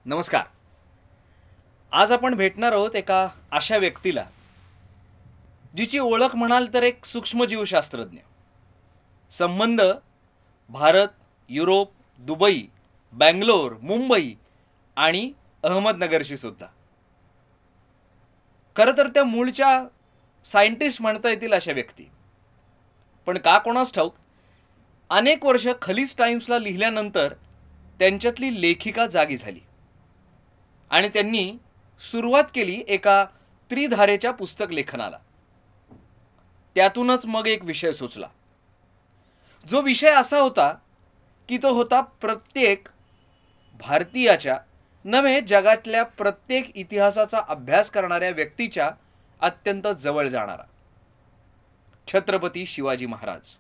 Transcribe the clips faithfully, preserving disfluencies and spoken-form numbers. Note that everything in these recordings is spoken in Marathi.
नमस्कार. आज आपण भेटणार आहोत एका अशा व्यक्तीला जिची ओळख म्हणाल तर एक सूक्ष्मजीवशास्त्रज्ञ. संबंध भारत, युरोप, दुबई, बँगलोर, मुंबई आणि अहमदनगरशी सुद्धा. खरं तर त्या मूळच्या सायंटिस्ट म्हणता येतील अशा व्यक्ती. पण का कोणास ठाऊक अनेक वर्ष खलीज टाइम्सला लिहिल्यानंतर त्यांच्यातली लेखिका जागी झाली आणि त्यांनी सुरुवात केली एका त्रिधारेच्या पुस्तक लेखनाला. त्यातूनच मग एक विषय सुचला. जो विषय असा होता की तो होता प्रत्येक भारतीयाच्या नव्हे जगातल्या प्रत्येक इतिहासाचा अभ्यास करणाऱ्या व्यक्तीच्या अत्यंत जवळ जाणारा छत्रपती शिवाजी महाराज.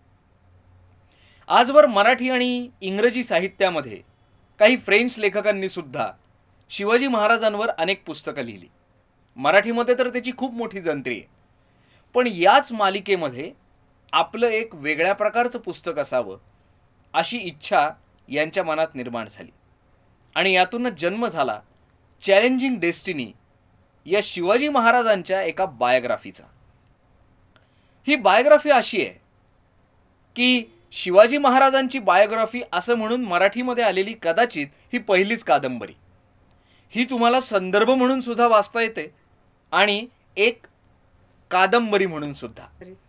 आजवर मराठी आणि इंग्रजी साहित्यामध्ये काही फ्रेंच लेखकांनी सुद्धा शिवाजी महाराजांवर अनेक पुस्तकं लिहिली. मराठीमध्ये तर त्याची खूप मोठी जंत्री आहे. पण याच मालिकेमध्ये आपलं एक वेगळ्या प्रकारचं पुस्तक असावं अशी इच्छा यांच्या मनात निर्माण झाली आणि यातूनच जन्म झाला चॅलेंजिंग डेस्टिनी या शिवाजी महाराजांच्या एका बायोग्राफीचा. ही बायोग्राफी अशी आहे की शिवाजी महाराजांची बायोग्राफी असं म्हणून मराठीमध्ये आलेली कदाचित ही पहिलीच कादंबरी. ही तुम्हाला संदर्भ म्हणून सुद्धा वाचता येते आणि एक कादंबरी म्हणून सुद्धा.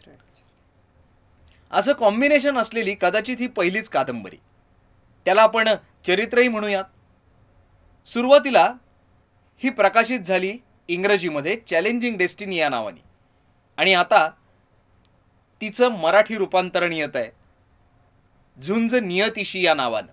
असं कॉम्बिनेशन असलेली कदाचित ही पहिलीच कादंबरी. त्याला आपण चरित्रही म्हणूयात. सुरुवातीला ही प्रकाशित झाली इंग्रजीमध्ये चॅलेंजिंग डेस्टिनी या नावाने आणि आता तिचं मराठी रूपांतरण येत आहे झुंज नियतीशी या नावानं.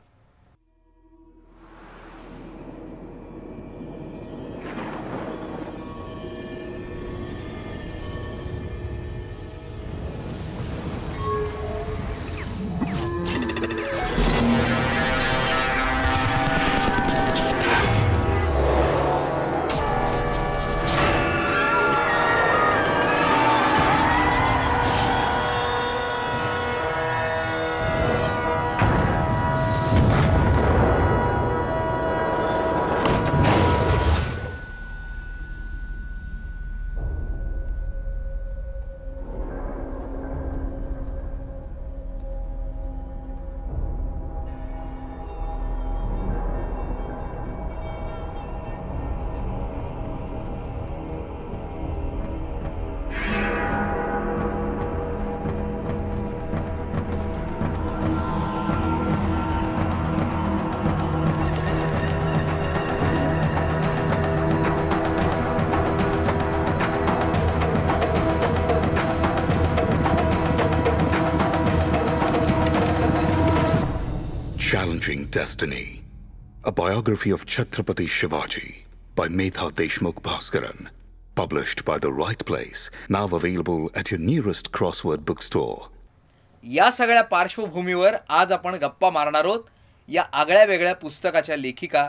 Challenging Destiny, a biography of Chhatrapati Shivaji by Medha Deshmukh-Bhaskaran, published by The Right Place, now available at your nearest crossword bookstore. या सगळ्या पार्श्वभूमीवर आज आपण गप्पा मारणार आहोत या आगळ्या वेगळ्या पुस्तकाच्या लेखिका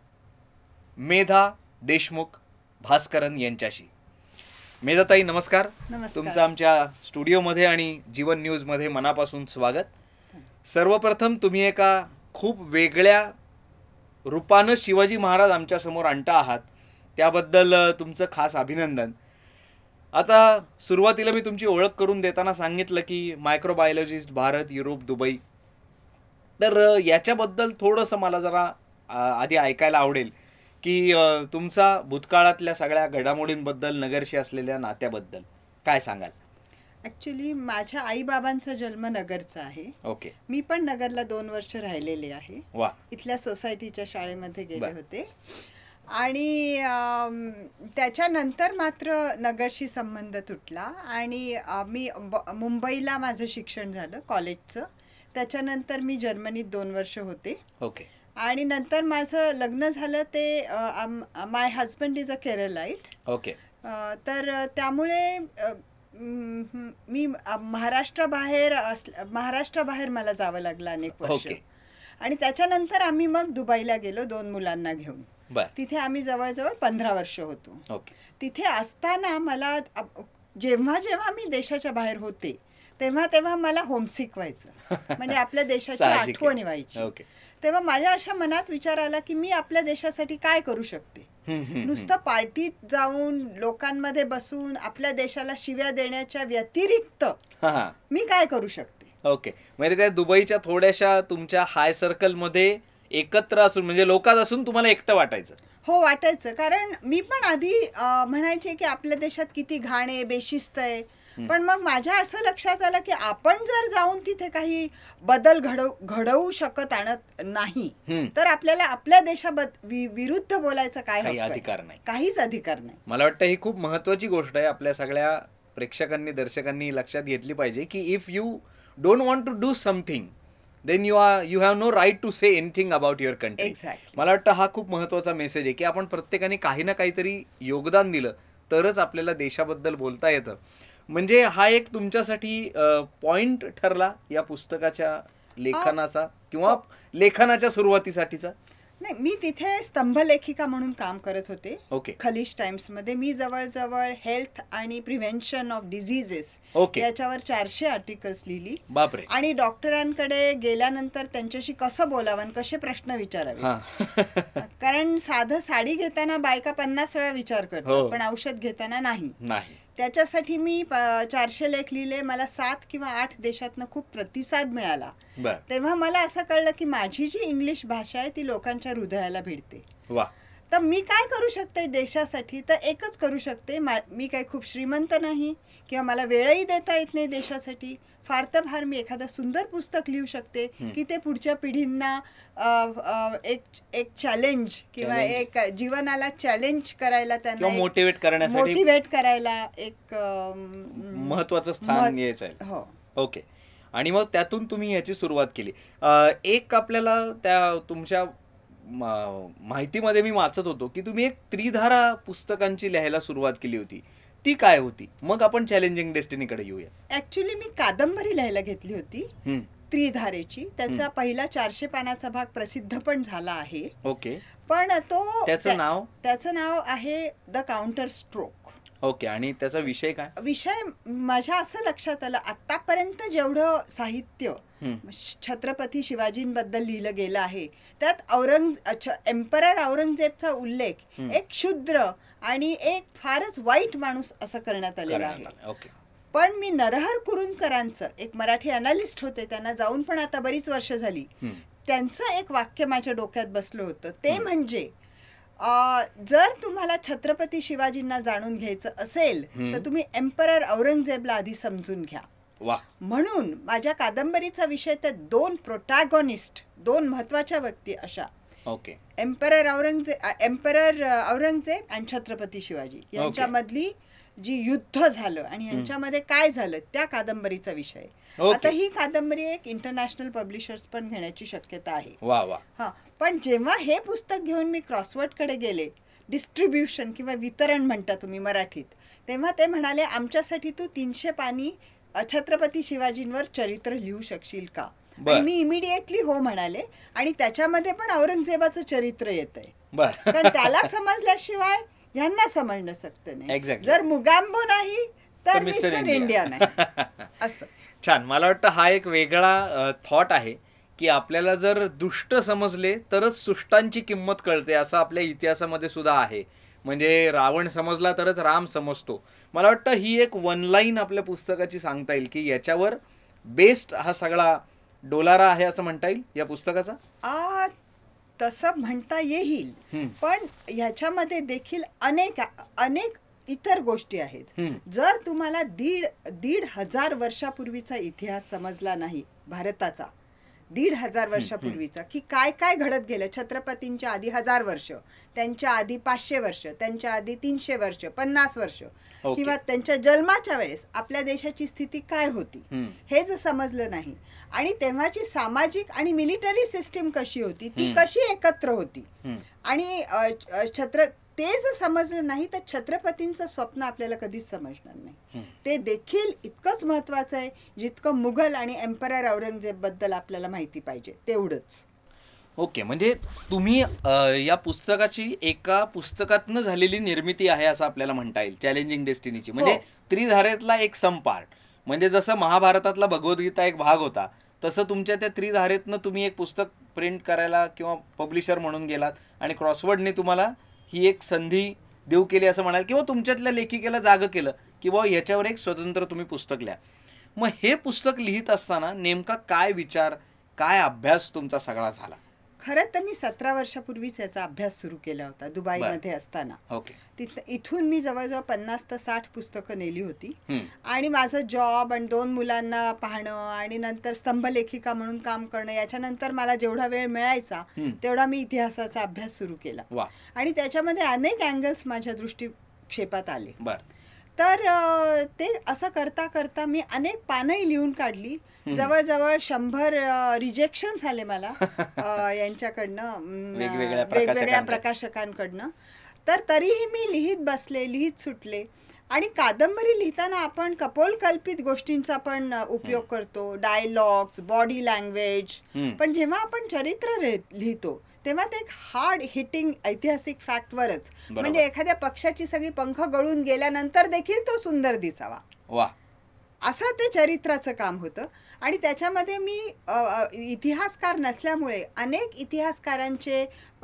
मेधा देशमुख भास्करन यांच्याशी. मेधाताई नमस्कार. तुमचं आमच्या स्टुडिओमध्ये आणि जीवन न्यूजमध्ये मनापासून स्वागत. सर्वप्रथम तुम्ही एका खूप वेगळ्या रूपानं शिवाजी महाराज आमच्या समोर आणता आहात त्याबद्दल तुमचं खास अभिनंदन. आता सुरुवातीला मी तुमची ओळख करून देताना सांगितलं की मायक्रोबायोलॉजिस्ट भारत, युरोप, दुबई. तर याच्याबद्दल थोडंसं मला जरा आधी ऐकायला आवडेल की तुमचा भूतकाळातल्या सगळ्या घडामोडींबद्दल, नगरशी असलेल्या नात्याबद्दल काय सांगाल? ॲक्च्युली माझ्या आईबाबांचा जन्म नगरचा आहे. ओके. मी पण नगरला दोन वर्ष राहिलेले आहे. वा. इथल्या सोसायटीच्या शाळेमध्ये गेले होते आणि त्याच्यानंतर मात्र नगरशी संबंध तुटला आणि मी मुंबईला माझं शिक्षण झालं कॉलेजचं. त्याच्यानंतर मी जर्मनीत दोन वर्ष होते. ओके. आणि नंतर माझं लग्न झालं ते my husband is a Keralite. Okay. तर त्यामुळे मी महाराष्ट्राबाहेर महाराष्ट्राबाहेर मला जावं लागलं अनेक वर्ष. आणि त्याच्यानंतर आम्ही मग दुबईला गेलो दोन मुलांना घेऊन. तिथे आम्ही जवळजवळ पंधरा वर्ष होतो. तिथे असताना मला जेव्हा जेव्हा मी देशाच्या बाहेर होते तेव्हा तेव्हा मला होमसिक व्हायचं, म्हणजे आपल्या देशाची आठवण व्हायची. ओके. तेव्हा माझ्या अशा मनात विचार आला की मी आपल्या देशासाठी काय करू शकते. नुसतं पार्टीत जाऊन लोकांमध्ये बसून आपल्या देशाला शिव्या देण्याच्या व्यतिरिक्त मी काय करू शकते. ओके. म्हणजे त्या दुबईच्या थोड्याशा तुमच्या हाय सर्कल मध्ये एकत्र असून, म्हणजे लोकात असून तुम्हाला एकटं वाटायचं. हो, वाटायचं. कारण मी पण आधी म्हणायचे की आपल्या देशात किती घाण आहे, बेशिस्त आहे. पण मग माझ्या असं लक्षात आलं की आपण जर जाऊन तिथे काही बदल घडवू घडवू शकत आणत नाही तर आपल्याला आपल्या देशाविरुद्ध बोलायचं काय अधिकार नाही, काहीच अधिकार नाही. मला वाटतं ही खूप महत्वाची गोष्ट आहे, आपल्या सगळ्या प्रेक्षकांनी दर्शकांनी लक्षात घेतली पाहिजे की if you don't want to do something then you are you have no right to say anything about your country. मला वाटतं हा खूप महत्वाचा मेसेज आहे की आपण प्रत्येकाने काही ना काहीतरी योगदान दिलं तरच आपल्याला देशाबद्दल बोलता येतं. म्हणजे हा एक तुमच्यासाठी पॉइंट ठरला या पुस्तकाच्या लेखनाचा किंवा लेखनाच्या सुरुवातीसाठीचा? नाही, मी तिथे स्तंभलेखिका म्हणून काम करत होते. ओके. खलीज टाइम्स मध्ये मी जवळजवळ हेल्थ आणि प्रिव्हेन्शन ऑफ डिझिजेस याच्यावर चारशे आर्टिकल्स लिहिली. बापरे. आणि डॉक्टरांकडे गेल्यानंतर त्यांच्याशी कसं बोलावं आणि कसे प्रश्न विचारावे, कारण साधं साडी घेताना बायका पन्नास वेळा विचार करतात पण औषध घेताना नाही. त्याच्यासाठी मी चारशे लेख लिहिले. मला सात किंवा आठ देशातनं खूप प्रतिसाद मिळाला. तेव्हा मला असं कळलं की माझी जी इंग्लिश भाषा आहे ती लोकांच्या हृदयाला भिडते. तर मी काय करू शकते देशासाठी, तर एकच करू शकते. मी काही खूप श्रीमंत नाही किंवा मला वेळही देता येत नाही देशासाठी. फार तर फार मी एखादं सुंदर पुस्तक लिहू शकते की ते पुढच्या पिढींना एक एक चॅलेंज किंवा एक जीवनाला चॅलेंज करायला, त्यांना मोटिवेट करण्यासाठी मोटिवेट करायला एक महत्वाचं स्थान यायचं. हो. ओके. आणि मग त्यातून तुम्ही याची सुरुवात केली. एक आपल्याला त्या तुमच्या माहितीमध्ये मी वाचत होतो की तुम्ही एक त्रिधारा पुस्तकांची लिहायला सुरुवात केली होती. ती काय होती? मग आपण चॅलेंजिंग डेस्टिनीकडे येऊया. ऍक्च्युली मी कादंबरी लिहायला घेतली होती त्रिधारेची. त्याचा पहिला चारशे पानाचा भाग प्रसिद्ध पण झाला आहे. ओके. पण तो त्याचं नाव त्याचं नाव आहे द काउंटर स्ट्रोक. ओके. आणि त्याचा विषय काय? विषय माझ्या असं लक्षात आलं, आतापर्यंत जेवढं साहित्य छत्रपती शिवाजींबद्दल लिहिलं गेलं आहे त्यात औरंग एम्परर औरंगजेबचा उल्लेख एक क्षुद्र आणि एक फारच वाईट माणूस असं करण्यात आलेला आहे. पण मी नरहर कुरुंदकरांचं, एक मराठी अनालिस्ट होते, त्यांना जाऊन पण आता बरीच वर्ष झाली, त्यांचं एक वाक्य माझ्या डोक्यात बसलं होतं. ते म्हणजे जर तुम्हाला छत्रपती शिवाजींना जाणून घ्यायचं असेल तर तुम्ही एम्परर औरंगजेबला आधी समजून घ्या. म्हणून माझ्या कादंबरीचा विषय तर दोन प्रोटॅगॉनिस्ट, दोन महत्वाच्या व्यक्ती अशा, okay, emperor Aurangzeb emperor Aurangzeb आणि छत्रपती शिवाजी यांच्यामधली जी युद्ध झालं आणि यांच्यामध्ये काय झालं त्या कादंबरीचा विषय. आता ही कादंबरी एक इंटरनॅशनल पब्लिशर्स पण घेण्याची शक्यता आहे. वा वा. हा, पण जेव्हा हे पुस्तक घेऊन मी क्रॉसवर्ड कडे गेले, डिस्ट्रीब्युशन किंवा वितरण म्हणता तुम्ही मराठीत, तेव्हा ते म्हणाले आमच्यासाठी तू तीनशे पानी छत्रपती शिवाजींवर चरित्र लिहू शकशील का? आणि मी इमिडिएटली हो म्हणाले. आणि त्याच्यामध्ये पण औरंगजेबाचं चरित्र येतंय, कारण त्याला समजल्याशिवाय यांना समजणं शकत नाही. जर मुगांबो नाही तर मिस्टर इंडिया नाही. असं छान. मला वाटतं हा एक वेगळा थॉट आहे की आपल्याला जर दुष्ट समजले तरच सुष्टांची किंमत कळते, असं आपल्या इतिहासामध्ये सुद्धा आहे. म्हणजे रावण समजला तरच राम समजतो. मला वाटतं ही एक वन लाईन आपल्या पुस्तकाची सांगता येईल की याच्यावर बेस्ड हा सगळा डोलारा आहे असं म्हणता येईल या पुस्तकाचा. आ तसं म्हणता येईल, पण ह्याच्यामध्ये देखील अनेक अनेक इतर गोष्टी आहेत. जर तुम्हाला दीड दीड हजार वर्षापूर्वीचा इतिहास समजला नाही भारताचा, दीड हजार वर्षापूर्वीचा, की काय काय घडत गेलं, छत्रपतींच्या आधी हजार वर्ष, त्यांच्या आधी पाचशे वर्ष, त्यांच्या आधी तीनशे वर्ष, पन्नास वर्ष, किंवा त्यांच्या जन्माच्या वेळेस आपल्या देशाची स्थिती काय होती, हे जर समजलं नाही, आणि तेव्हाची सामाजिक आणि मिलिटरी सिस्टीम कशी होती, ती कशी एकत्र होती, आणि छत्र ते जर समजलं नाही तर छत्रपतींचं स्वप्न आपल्याला कधीच समजणार नाही. ते देखील इतकंच महत्वाचं आहे जितकं मुघल आणि एम्परर औरंगजेब बद्दल आपल्याला माहिती पाहिजे तेवढंच. ओके. म्हणजे तुम्ही या पुस्तकाची एका पुस्तकातनं झालेली निर्मिती आहे असं आपल्याला म्हणता येईल, चॅलेंजिंग डेस्टिनीची. म्हणजे त्रिधारेतला एक सम पार्ट. म्हणजे जसं महाभारतातला भगवद्गीता एक भाग होता, तसं तुमच्या त्या त्रिधारेतनं तुम्ही एक पुस्तक प्रिंट करायला किंवा पब्लिशर म्हणून गेलात आणि क्रॉसवर्डने तुम्हाला ही एक संधी देऊ केली असं म्हणाल, किंवा तुमच्यातल्या लेखिकेला जागं केलं की बाबा ह्याच्यावर एक स्वतंत्र तुम्ही पुस्तक लिहा. मग हे पुस्तक लिहित असताना नेमका काय विचार, काय अभ्यास तुमचा सगळा झाला? खरं तर मी सतरा वर्षापूर्वीच याचा अभ्यास सुरू केला होता दुबईमध्ये असताना. ओके. तिथं इथून मी जवळजवळ पन्नास ते साठ पुस्तकं नेली होती आणि माझं जॉब आणि दोन मुलांना पाहणं आणि नंतर स्तंभलेखिका म्हणून काम करणं, याच्यानंतर मला जेवढा वेळ मिळायचा तेवढा मी इतिहासाचा अभ्यास सुरू केला आणि त्याच्यामध्ये अनेक अँगल्स माझ्या दृष्टिक्षेपात आले. तर ते असं करता करता मी अनेक पानंही लिहून काढली. जवळजवळ शंभर रिजेक्शन्स आले मला यांच्याकडनं, वेगवेगळ्या प्रकाशकांकडनं. तर तरीही मी लिहित बसले, लिहित सुटले. आणि कादंबरी लिहिताना आपण कपोलकल्पित गोष्टींचा पण उपयोग करतो, डायलॉग्स, बॉडी लँग्वेज. पण जेव्हा आपण चरित्र लिहितो तेव्हा ते एक हार्ड हिटिंग ऐतिहासिक फॅक्टवरच, म्हणजे एखाद्या पक्षाची सगळी पंख गळून गेल्यानंतर देखील तो सुंदर दिसावा, वा, असं ते चरित्राचं काम होतं. आणि त्याच्यामध्ये मी इतिहासकार नसल्यामुळे अनेक इतिहासकारांचे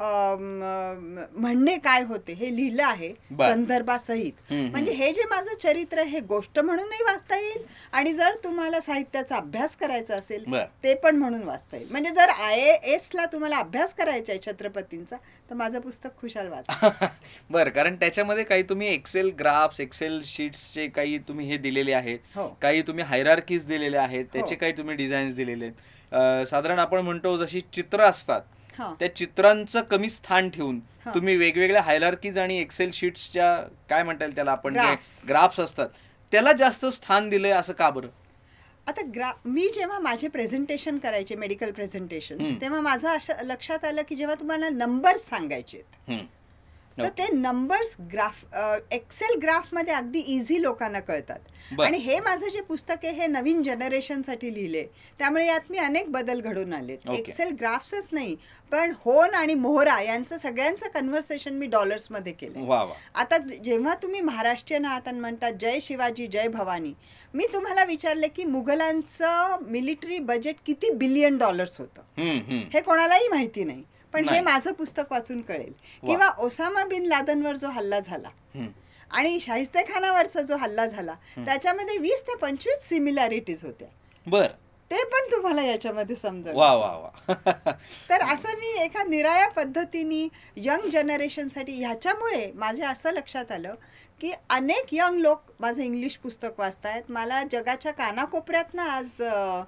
म्हणणे काय होते हे लिहिलं आहे संदर्भासहित. म्हणजे हे जे माझं चरित्र हे गोष्ट म्हणूनही वाचता येईल आणि जर तुम्हाला साहित्याचा अभ्यास करायचा असेल ते पण म्हणून वाचता येईल. म्हणजे जर आय ए एस ला तुम्हाला अभ्यास करायचा आहे छत्रपतींचा तर माझं पुस्तक खुशाल वाचा. बरं, कारण त्याच्यामध्ये काही तुम्ही एक्सेल ग्राफ्स, एक्सेल शीट्सचे काही तुम्ही हे दिलेले आहेत, काही तुम्ही हायरार्कीज दिलेले आहेत, त्याचे काही तुम्ही डिझाईन्स दिलेले आहेत. साधारण आपण म्हणतो जशी चित्र असतात त्या चित्रांचं कमी स्थान ठेवून तुम्ही वेगवेगळ्या हायरार्कीज आणि एक्सेल शीट्सच्या काय म्हणता येईल त्याला आपण ग्राफ्स असतात त्याला जास्त स्थान दिलंय, असं का बरं? आता ग्रा मी जेव्हा माझे प्रेझेंटेशन करायचे, मेडिकल प्रेझेंटेशन, तेव्हा माझं असं लक्षात आलं की जेव्हा तुम्हाला नंबर्स सांगायचे तर ते नंबर्स ग्राफ एक्सेल ग्राफ मध्ये अगदी इझी लोकांना कळतात. आणि हे माझं जे पुस्तक आहे हे नवीन जनरेशन साठी लिहिले, त्यामुळे यात मी अनेक बदल घडून आले. एक्सेल ग्राफ्सच नाही पण होन आणि मोहरा यांचं सगळ्यांचं कन्व्हर्सेशन मी डॉलर्स मध्ये केलं. आता जेव्हा तुम्ही महाराष्ट्रीयन आहात आणि म्हणतात जय शिवाजी जय भवानी, मी तुम्हाला विचारले की मुघलांचं मिलिटरी बजेट किती बिलियन डॉलर्स होतं हे कोणालाही माहिती नाही, पण हे माझं पुस्तक वाचून कळेल. किंवा ओसामा बिन लादनवर जो हल्ला झाला आणि शाहिस्तेखानावरचा जो हल्ला झाला त्याच्यामध्ये वीस ते पंचवीस सिमिलॅरिटीज होत्या. बर, ते पण तुम्हाला याच्यामध्ये समजेल. वा वा वा. तर असं मी एका निराळ्या पद्धतीने यंग जनरेशन साठी, ह्याच्यामुळे माझ्या असं लक्षात आलं की अनेक यंग लोक माझं इंग्लिश पुस्तक वाचतायत. मला जगाच्या कानाकोपऱ्यातनं आज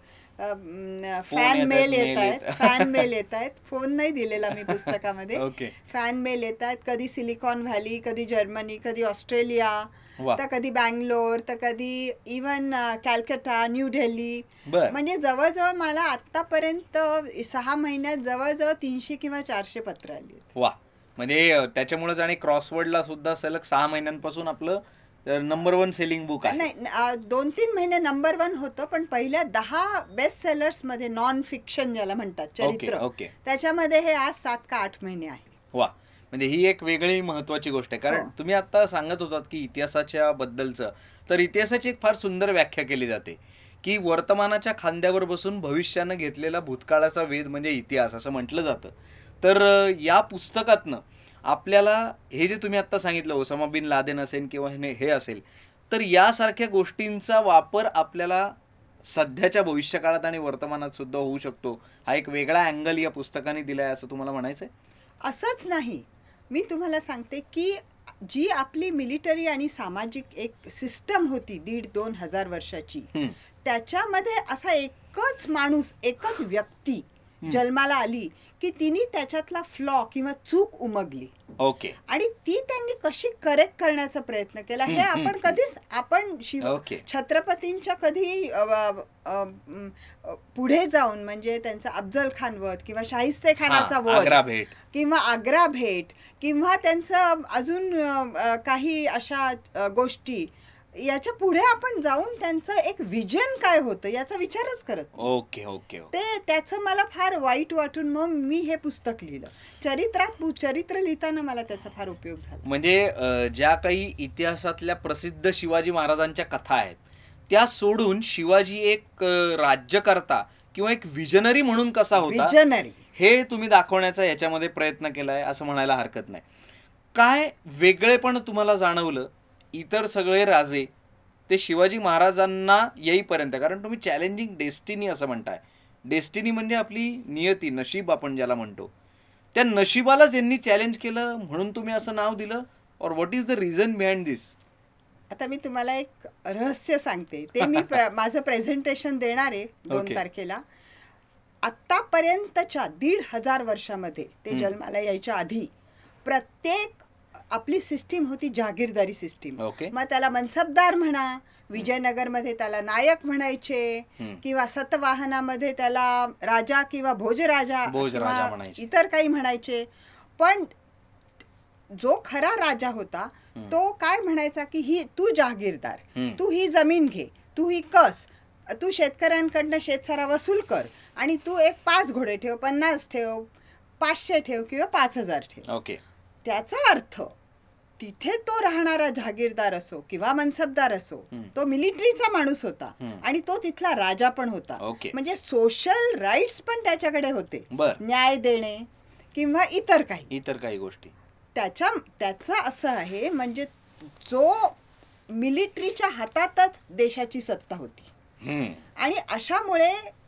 फॅन मेल येत आहेत, फॅन मेल येत आहेत. फोन नाही दिलेला मी पुस्तकामध्ये, फॅन मेल येत आहेत. कधी सिलिकॉन व्हॅली, कधी जर्मनी, कधी ऑस्ट्रेलिया, तर कधी बँगलोर, तर कधी इवन कॅलकटा, न्यू दिल्ली. म्हणजे जवळजवळ मला आतापर्यंत सहा महिन्यात जवळजवळ तीनशे किंवा चारशे पत्र आली. वा, म्हणजे त्याच्यामुळेच आणि क्रॉसवर्डला सुद्धा सलग सहा महिन्यांपासून आपलं नंबर वन सेलिंग बुक आहे. नाही, दोन तीन महिने नंबर वन होतं, पण पहिल्या दहा बेस्ट सेलर्स मध्ये नॉन फिक्शन ज्याला म्हणतात चरित्र, त्याच्यामध्ये हे आज सात का आठ महिने आहे. वा, म्हणजे ही एक वेगळी महत्वाची गोष्ट आहे. कारण तुम्ही आता सांगत होतात की इतिहासाच्या बद्दलचं, तर इतिहासाची एक फार सुंदर व्याख्या केली जाते की वर्तमानाच्या खांद्यावर बसून भविष्यानं घेतलेला भूतकाळाचा वेध म्हणजे इतिहास असं म्हटलं जातं. तर या पुस्तकातनं आपल्याला हे जे तुम्ही आता सांगितलं, ओसामा बिन लादेन असेल किंवा हे असेल, तर यासारख्या गोष्टींचा वापर आपल्याला सध्याच्या भविष्यकाळात आणि वर्तमानात सुद्धा होऊ शकतो. हा एक वेगळा अँगल या पुस्तकाने दिलाय असं तुम्हाला म्हणायचंय? असंच नाही, मी तुम्हाला सांगते की जी आपली मिलिटरी आणि सामाजिक एक सिस्टम होती दीड दोन हजार वर्षाची, त्याच्यामध्ये असा एकच माणूस, एकच व्यक्ती जन्माला आली की तिने त्याच्यातला फ्लॉ किंवा चूक उमगली. ओके. आणि ती त्यांनी कशी करेक्ट करण्याचा प्रयत्न केला हे आपण कधीच, आपण शिव छत्रपतींच्या कधी पुढे जाऊन म्हणजे त्यांचा अफजल खान वध किंवा शाहिस्ते खानाचा वध किंवा आग्रा भेट किंवा त्यांचं अजून काही अशा गोष्टी, याच्या पुढे आपण जाऊन त्यांचं एक विजन काय होतं याचा विचारच करत. Okay okay. ते त्याचं मला फार वाईट वाटून मग मी हे पुस्तक लिहिलं. चरित्रात चरित्र लिहिताना मला त्याचा फार उपयोग झाला. म्हणजे ज्या काही इतिहासातल्या प्रसिद्ध शिवाजी महाराजांच्या कथा आहेत त्या सोडून शिवाजी एक अ, राज्यकर्ता किंवा एक विजनरी म्हणून कसा होता विजनरी हे तुम्ही दाखवण्याचा याच्यामध्ये प्रयत्न केलाय असं म्हणायला हरकत नाही. काय वेगळेपण तुम्हाला जाणवलं इतर सगळे राजे ते शिवाजी महाराजांना येईपर्यंत? कारण तुम्ही चॅलेंजिंग डेस्टिनी असं म्हणताय. डेस्टिनी म्हणजे आपली नियती, नशीब आपण ज्याला म्हणतो. त्या नशिबालाच यांनी चॅलेंज केलं म्हणून तुम्ही असं नाव दिलं, और what is the reason behind this? आता मी तुम्हाला एक रहस्य सांगते, ते मी प्र, माझं प्रेझेंटेशन देणार आहे दोन Okay. तारखेला. आतापर्यंतच्या दीड हजार वर्षामध्ये ते हम्म. जन्माला यायच्या आधी प्रत्येक आपली सिस्टीम होती जागीरदारी सिस्टीम. Okay. मग त्याला मनसबदार म्हणा, विजयनगरमध्ये त्याला नायक म्हणायचे, हम्म. किंवा सतवाहनामध्ये त्याला राजा किंवा भोजराजा भोजराजा किंवा म्हणायचे. इतर काही म्हणायचे. पण जो खरा राजा होता तो काय म्हणायचा की ही तू जागीरदार, हम्म. तू ही जमीन घे, तू ही कस, तू शेतकऱ्यांकडनं शेतसारा वसूल कर, आणि तू एक पाच घोडे ठेव, पन्नास ठेव, पाचशे ठेव किंवा पाच हजार ठेव. ओके. त्याचा अर्थ तिथे तो राहणारा जागीरदार असो किंवा मनसबदार असो, हम्म. तो मिलिटरीचा माणूस होता हम्म. आणि तो तिथला राजा पण होता. ओके. म्हणजे सोशल राईट्स पण त्याच्याकडे होते, बर. न्याय देणे किंवा इतर काही. इतर काही गोष्टी. त्याच्या त्याचं असं आहे, म्हणजे जो मिलिटरीच्या हातातच देशाची सत्ता होती. हम्म. आणि अशामुळे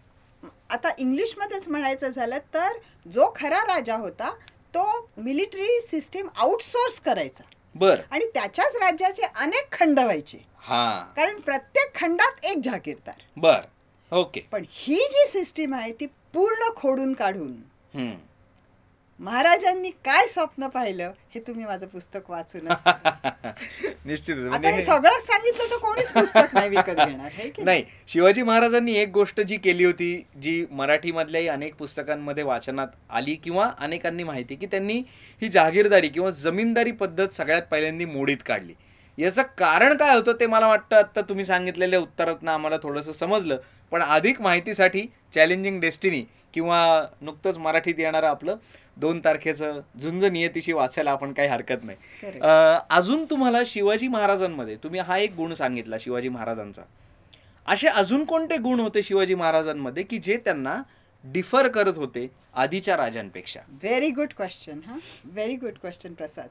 आता इंग्लिशमध्येच म्हणायचं झालं तर जो खरा राजा होता तो मिलिटरी सिस्टीम आउटसोर्स करायचा, बर. आणि त्याच्याच राज्याचे अनेक खंड व्हायचे, हा. कारण प्रत्येक खंडात एक जागीरदार. बर. ओके. पण ही जी सिस्टीम आहे ती पूर्ण खोडून काढून हम्म. महाराजांनी काय स्वप्न पाहिलं हे तुम्ही माझं पुस्तक वाचून निश्चितच. आता म्हणजे हे सगळंच सांगितलं तर कोणीच पुस्तक नाही विकत घेणार है की नाही, शिवाजी महाराजांनी एक गोष्ट जी केली होती, जी मराठीमधल्याही अनेक पुस्तकांमध्ये वाचनात आली किंवा अनेकांनी माहिती, की त्यांनी ही जागीरदारी किंवा जमीनदारी पद्धत सगळ्यात पहिल्यांदा मोडीत काढली. याचं कारण काय होतं ते मला वाटतं आता तुम्ही सांगितलेल्या उत्तरातनं आम्हाला थोडंसं समजलं. पण अधिक माहितीसाठी चॅलेंजिंग डेस्टिनी किंवा नुकतंच मराठीत येणारं आपलं दोन तारखेचं झुंज नियतीशी वाचायला आपण काही हरकत नाही. Correct. अं, अजून तुम्हाला शिवाजी महाराजांमध्ये तुम्ही हा एक गुण सांगितला शिवाजी महाराजांचा, असे अजून कोणते गुण होते शिवाजी महाराजांमध्ये की जे त्यांना डिफर करत होते आधीच्या राजांपेक्षा? Very good question. हा व्हेरी गुड क्वेश्चन प्रसाद.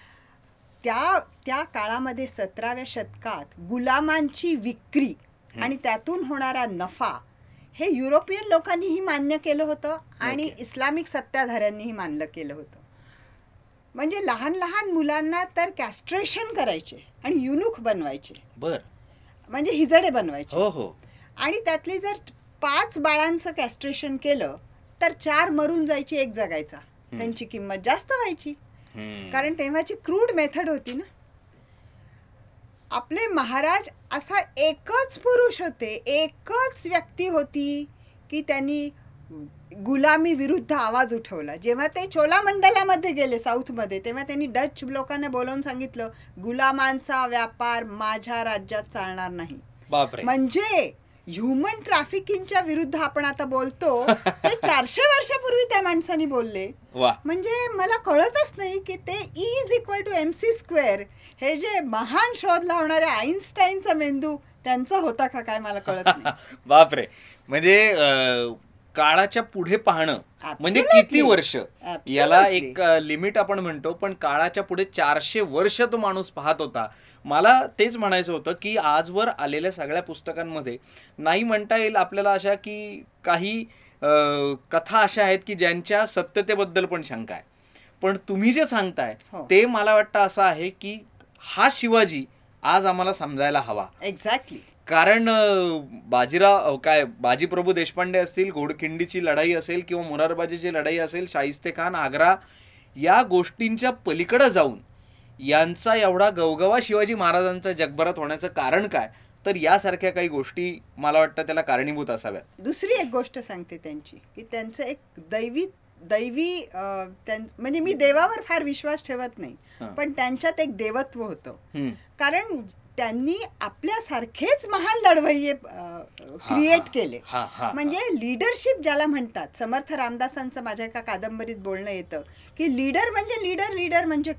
त्या त्या काळामध्ये सतराव्या शतकात गुलामांची विक्री आणि त्यातून होणारा नफा हे युरोपियन लोकांनीही मान्य केलं होतं आणि Okay. इस्लामिक सत्ताधाऱ्यांनीही मान्य केलं होतं. म्हणजे लहान लहान मुलांना तर कॅस्ट्रेशन करायचे आणि युनुक बनवायचे, बर. म्हणजे हिजडे बनवायचे. हो हो. आणि त्यातली जर पाच बाळांचं कॅस्ट्रेशन केलं तर चार मरून जायची, एक जगायचा. त्यांची किंमत जास्त व्हायची, हम्म. कारण तेव्हाची क्रूड मेथड होती ना. आपले महाराज असा एकच पुरुष होते, एकच व्यक्ती होती की त्यांनी गुलामी विरुद्ध आवाज उठवला. जेव्हा ते चोलामंडलामध्ये गेले साऊथमध्ये, तेव्हा त्यांनी डच लोकांना बोलावून सांगितलं गुलामांचा व्यापार माझ्या राज्यात चालणार नाही. बापरे. म्हणजे ह्युमन ट्रॅफिकिंगच्या विरुद्ध आपण आता बोलतो ते चारशे वर्षापूर्वी त्या माणसाने बोलले. वा. म्हणजे मला कळतच नाही की ते E is equal to M C square हे जे महान शोध लावणाऱ्या आईन्स्टाईनचा मेंदू त्यांचा होता का काय मला कळत नाही. बापरे. म्हणजे अं, काळाच्या पुढे पाहणं म्हणजे Absolutely. किती वर्ष, Absolutely. याला एक लिमिट आपण म्हणतो, पण काळाच्या पुढे चारशे वर्ष तो माणूस पाहत होता. मला तेच म्हणायचं होतं की आजवर आलेल्या सगळ्या पुस्तकांमध्ये नाही म्हणता येईल आपल्याला अशा की काही अं, कथा अशा आहेत की ज्यांच्या सत्यतेबद्दल पण शंका आहे, पण तुम्ही जे सांगताय हो. ते मला वाटतं असं आहे की हा शिवाजी आज आम्हाला समजायला हवा. एक्झॅक्टली. कारण अं, बाजीराव अं, काय बाजीप्रभू देशपांडे असतील, घोडखिंडीची लढाई असेल किंवा मोरारबाजीची लढाई असेल, शाहिस्ते खान, आग्रा, या गोष्टींच्या पलीकडे जाऊन यांचा एवढा गवगवा शिवाजी महाराजांचा जगभरात होण्याचं कारण काय, तर यासारख्या काही गोष्टी मला वाटतं त्याला कारणीभूत असाव्यात. दुसरी एक गोष्ट सांगते त्यांची, की त्यांचं एक दैवी दैवी अं, त्यां- म्हणजे मी देवावर फार विश्वास ठेवत नाही, हां. पण त्यांच्यात एक देवत्व होतं. हम्म. कारण त्यांनी आपल्यासारखेच महान लढवय्ये क्रिएट केले. हा हा. म्हणजे लीडरशिप ज्याला म्हणतात, समर्थ रामदासांचं माझ्या एका कादंबरीत बोलणं येतं की लीडर म्हणजे लीडर लीडर म्हणजे काय,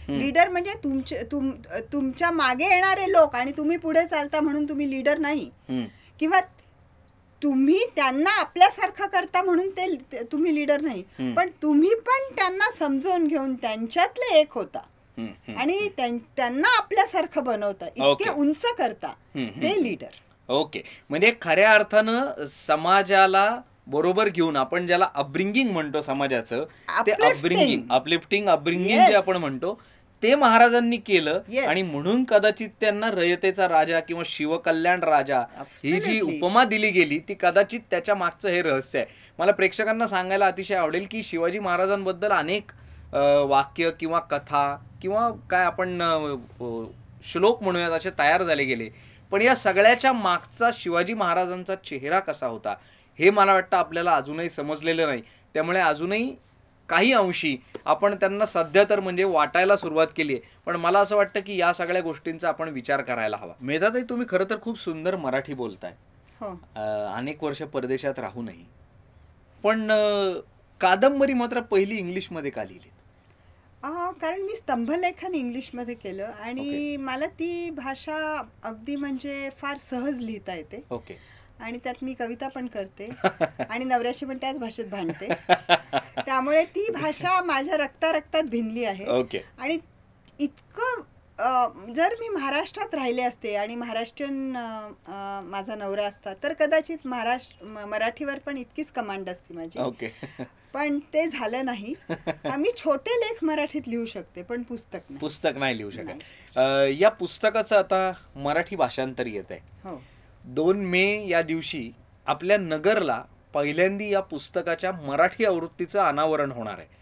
लीडर म्हणजे तुमचे तुम तुमच्या मागे येणारे लोक आणि तुम्ही पुढे चालता म्हणून तुम्ही लीडर नाही, किंवा तुम्ही त्यांना आपल्यासारखं करता म्हणून ते तुम्ही लीडर नाही, पण तुम्ही पण त्यांना समजावून घेऊन त्यांच्यातले एक होता आणि त्यांना आपल्यासारखं बनवता, इतके उंच करता, ते लीडर. ओके, म्हणजे खऱ्या अर्थानं समाजाला बरोबर घेऊन आपण ज्याला अपब्रिंगिंग म्हणतो समाजाचं, ते अपब्रिंगिंग अपलिफ्टिंग अपब्रिंगिंग जे आपण म्हणतो ते महाराजांनी केलं. आणि म्हणून कदाचित त्यांना रयतेचा राजा किंवा शिवकल्याण राजा ही जी उपमा दिली गेली ती कदाचित त्याच्या मागचं हे रहस्य आहे. मला प्रेक्षकांना सांगायला अतिशय आवडेल की शिवाजी महाराजांबद्दल अनेक वाक्य किंवा कथा किंवा काय आपण श्लोक म्हणूयात असे तयार झाले गेले, पण या सगळ्याच्या मागचा शिवाजी महाराजांचा चेहरा कसा होता हे मला वाटतं आपल्याला अजूनही समजलेलं नाही. त्यामुळे अजूनही काही अंशी आपण त्यांना सध्या तर म्हणजे वाटायला सुरुवात केली आहे, पण मला असं वाटतं की या सगळ्या गोष्टींचा आपण विचार करायला हवा. मेधाताई, तुम्ही खरं तर खूप सुंदर मराठी बोलताय, अनेक वर्ष परदेशात राहूनही, पण कादंबरी मात्र पहिली इंग्लिशमध्ये का लिहिली? कारण मी स्तंभलेखन इंग्लिशमध्ये केलं आणि मला ती भाषा अगदी म्हणजे फार सहज लिहिता येते. ओके. आणि त्यात मी कविता पण करते आणि नवऱ्याशी पण त्याच भाषेत भांडते, त्यामुळे ती भाषा माझ्या रक्ता रक्तात भिनली आहे. ओके. आणि इतकं जर मी महाराष्ट्रात राहिले असते आणि महाराष्ट्रीयन माझा नवरा असता तर कदाचित महाराष्ट्र मराठीवर पण इतकीच कमांड असती माझी. ओके. पण ते झालं नाही. आम्ही छोटे लेख मराठीत लिहू शकते पण पुस्तक नाही. पुस्तक नाही लिहू शकत. या पुस्तकाचं आता मराठी भाषांतर येत आहे. हो. दोन मे या दिवशी आपल्या नगरला पहिल्यांदी या पुस्तकाच्या मराठी आवृत्तीचं अनावरण होणार आहे.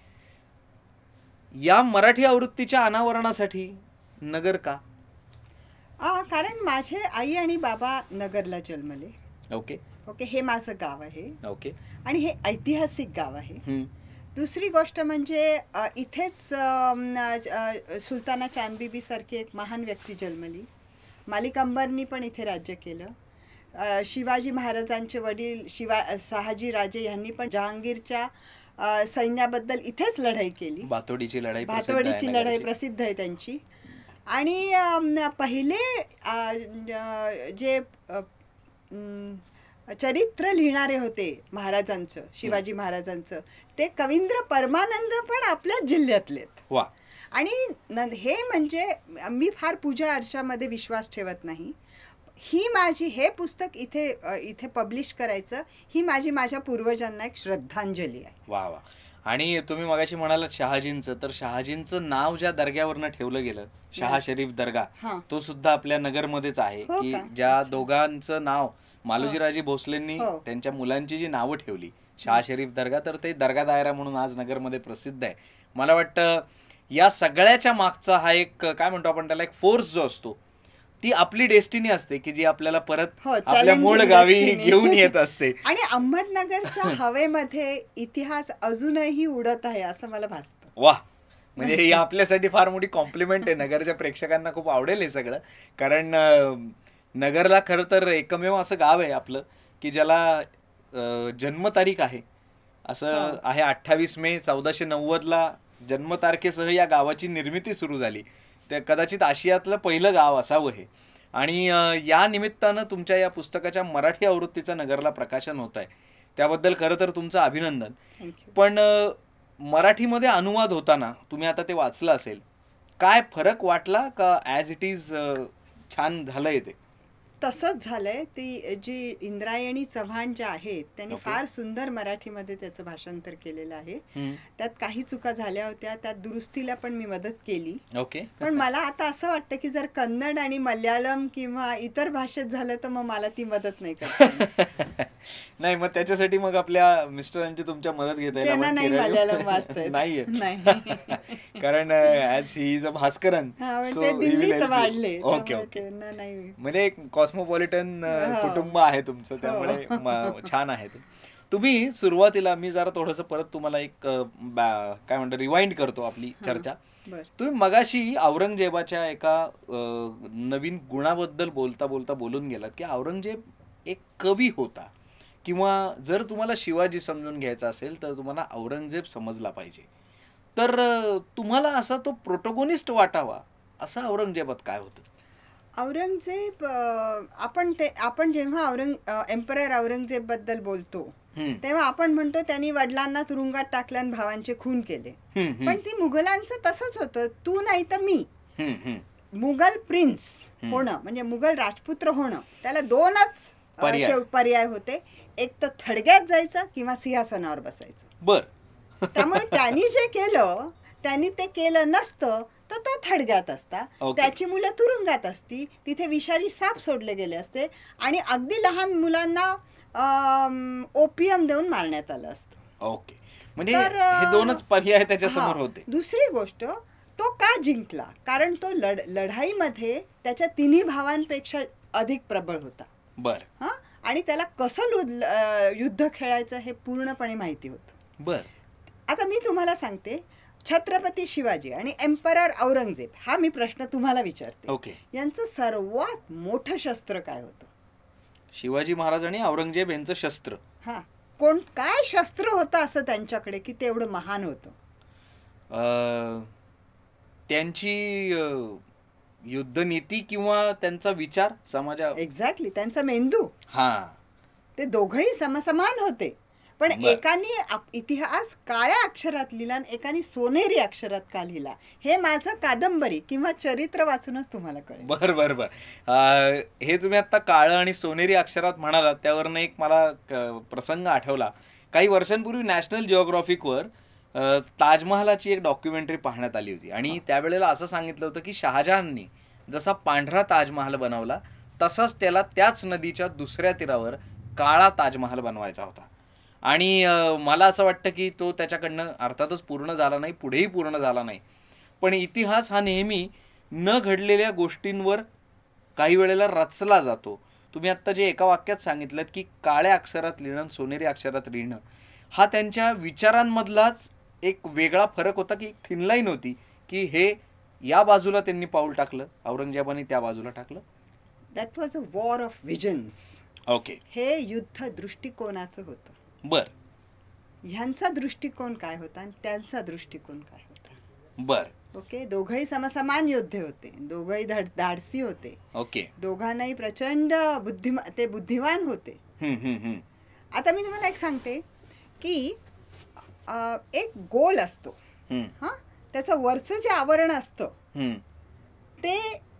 या मराठी आवृत्तीच्या अनावरणासाठी नगर का? कारण माझे आई आणि बाबा नगरला जन्मले. ओके. ओके, हे माझं गाव आहे. ओके. आणि हे ऐतिहासिक गाव आहे. दुसरी गोष्ट म्हणजे इथेच सुलताना चांदबीबी सारखी एक महान व्यक्ती जन्मली. मालिक अंबरनी पण इथे राज्य केलं. शिवाजी महाराजांचे वडील शिवा शहाजी राजे यांनी पण जहांगीरच्या सैन्याबद्दल इथेच लढाई केली. बातोडीची लढाई बातोडीची लढाई प्रसिद्ध आहे त्यांची. आणि पहिले जे चरित्र लिहिणारे होते महाराजांचं, शिवाजी महाराजांचं, ते कवींद्र परमानंद पण आपल्याच जिल्ह्यातलेत. वा. आणि हे म्हणजे मी फार पूजा अर्चामध्ये विश्वास ठेवत नाही. ही माझी हे पुस्तक इथे इथे पब्लिश करायचं ही माझी माझ्या पूर्वजांना एक श्रद्धांजली आहे. वा वा. आणि तुम्ही मगाशी म्हणालात शहाजींचं, तर शहाजींचं नाव ज्या दर्ग्यावरनं ठेवलं गेलं, शहा शरीफ दर्गा, तो सुद्धा आपल्या नगरमध्येच आहे. की ज्या दोघांचं नाव मालोजीराजे भोसलेंनी त्यांच्या मुलांची जी नावं ठेवली, शहा शरीफ दर्गा, तर ते दर्गा दायरा म्हणून आज नगरमध्ये प्रसिद्ध आहे. मला वाटतं या सगळ्याच्या मागचा हा एक काय म्हणतो आपण त्याला, एक फोर्स जो असतो, ती आपली डेस्टिनी असते की जी आपल्याला परत आपल्या मूळ गावी घेऊन येत असते. आणि अहमदनगरच्या हवेमध्ये इतिहास अजूनही उडत आहे असं मला भासतं. वा. म्हणजे ही आपल्यासाठी फार मोठी कॉम्प्लिमेंट आहे. नगरच्या प्रेक्षकांना खूप आवडेल हे सगळं, कारण नगरला खरं तर एकमेव असं गाव आहे आपलं की ज्याला जन्मतारीख आहे. असं आहे अठ्ठावीस मे चौदाशे नव्वदला जन्मतारखेसह या गावाची निर्मिती सुरू झाली. ते कदाचित आशियातलं पहिलं गाव असावं हे. आणि या निमित्तानं तुमच्या या पुस्तकाच्या मराठी आवृत्तीचं नगरला प्रकाशन होत आहे, त्याबद्दल खरं तर तुमचं अभिनंदन. पण मराठीमध्ये अनुवाद होताना तुम्ही आता ते वाचलं असेल, काय फरक वाटला का ॲज इट इज छान झालंय? ते तसंच झालंय. ती जी इंद्रायणी चव्हाण ज्या आहेत त्यांनी फार सुंदर मराठीमध्ये त्याचं भाषांतर केलेलं आहे. त्यात काही चुका झाल्या होत्या, त्यात दुरुस्तीला पण मी मदत केली. ओके. पण मला आता असं वाटतं की जर कन्नड आणि मल्याळम किंवा इतर भाषेत झालं तर मग मला ती मदत नाही करत. नाही, मग त्याच्यासाठी मग आपल्या मिस्टरांची तुमच्या मदत घेता येईल. त्यांना नाही मल्याळम वाचता नाहीये, नाही, कारण as he is a Bhaskaran, ते दिल्लीत वाढले. Okay okay. म्हणजे एक कॉस्मोपॉलिटन कुटुंब आहे तुमचं, त्यामुळे छान आहे ते. तुम्ही सुरुवातीला, मी जरा थोडंसं परत तुम्हाला एक काय म्हणतो रिवाइंड करतो आपली चर्चा. तुम्ही मगाशी औरंगजेबाच्या एका नवीन गुणाबद्दल बोलता बोलता बोलून गेलात की औरंगजेब एक कवी होता, किंवा जर तुम्हाला शिवाजी समजून घ्यायचा असेल तर तुम्हाला औरंगजेब समजला पाहिजे. तर तुम्हाला असा तो प्रोटोगोनिस्ट वाटावा असं औरंगजेबात काय होतं? औरंगजेब आपण ते आपण जेव्हा औरंग एम्परर औरंगजेब बद्दल बोलतो तेव्हा आपण म्हणतो त्यांनी वडिलांना तुरुंगात टाकले आणि भावांचे खून केले. पण ती मुघलांचं तसंच होतं, तू नाही तर मी. मुघल प्रिन्स होणं म्हणजे मुघल राजपुत्र होणं त्याला दोनच पर्याय होते, एक तर थडग्यात जायचं किंवा सिंहासनावर बसायचं. बर. त्यामुळे त्यांनी जे केलं त्यांनी ते केलं नसतं तर तो थडग्यात असता, त्याची मुलं तुरुंगात असती, तिथे विषारी साप सोडले गेले असते आणि अगदी लहान मुलांना ओपियम देऊन मारण्यात आलं असतं. ओके, म्हणजे हे दोनच पर्याय त्याच्या समोर होते. दुसरी गोष्ट, तो का जिंकला? कारण तो लढ लढाईमध्ये त्याच्या तिन्ही भावांपेक्षा अधिक प्रबळ होता. बर. हा, आणि त्याला कसं युद्ध खेळायचं हे पूर्णपणे माहिती होतं. बर. आता मी तुम्हाला सांगते, छत्रपती शिवाजी आणि एम्परर औरंगजेब हा मी प्रश्न तुम्हाला विचारते. ओके. यांचं सर्वात मोठं शस्त्र काय होतं? शिवाजी महाराज आणि औरंगजेब यांचं शस्त्र. हा, कोण काय शस्त्र होतं असं त्यांच्याकडे की ते एवढं महान होतं? त्यांची युद्धनीती किंवा त्यांचा विचार समाजा. एक्झॅक्टली, त्यांचा मेंदू. हा, ते दोघंही समसमान होते, पण एकाने इतिहास काळ्या अक्षरात लिहिला आणि एकाने सोनेरी अक्षरात का लिहिला हे माझं कादंबरी किंवा चरित्र वाचूनच तुम्हाला कळेल. बर बर बर. हे तुम्ही आता काळं आणि सोनेरी अक्षरात म्हणालात त्यावरनं एक मला प्रसंग आठवला. काही वर्षांपूर्वी नॅशनल जिओग्राफिकवर ताजमहालाची एक डॉक्युमेंटरी पाहण्यात आली होती आणि त्यावेळेला असं सांगितलं होतं की शहाजहाननी जसा पांढरा ताजमहाल बनवला तसाच त्याला त्याच नदीच्या दुसऱ्या तीरावर काळा ताजमहाल बनवायचा होता. आणि मला असं वाटतं की तो त्याच्याकडनं अर्थातच पूर्ण झाला नाही, पुढेही पूर्ण झाला नाही. पण इतिहास हा नेहमी न घडलेल्या गोष्टींवर काही वेळेला रचला जातो. तुम्ही आत्ता जे एका वाक्यात सांगितलं की काळ्या अक्षरात लिहिणं सोनेरी अक्षरात लिहिणं, हा त्यांच्या विचारांमधलाच एक वेगळा फरक होता की एक थिनलाईन होती की हे या बाजूला त्यांनी पाऊल टाकलं, औरंगजेबाने त्या बाजूला टाकलं. That was a war of visions. Okay. हे युद्ध दृष्टिकोनाचं होतं. बर. ह्यांचा दृष्टिकोन काय होता आणि त्यांचा दृष्टिकोन काय होता? बर. ओके. दोघंही समसमान योद्धे होते, दोघंही धाडसी होते. ओके. दोघांनाही प्रचंड बुद्धिमा ते बुद्धिमान होते. आता मी तुम्हाला एक सांगते की एक गोल असतो, हा, त्याचं वरचं जे आवरण असतं ते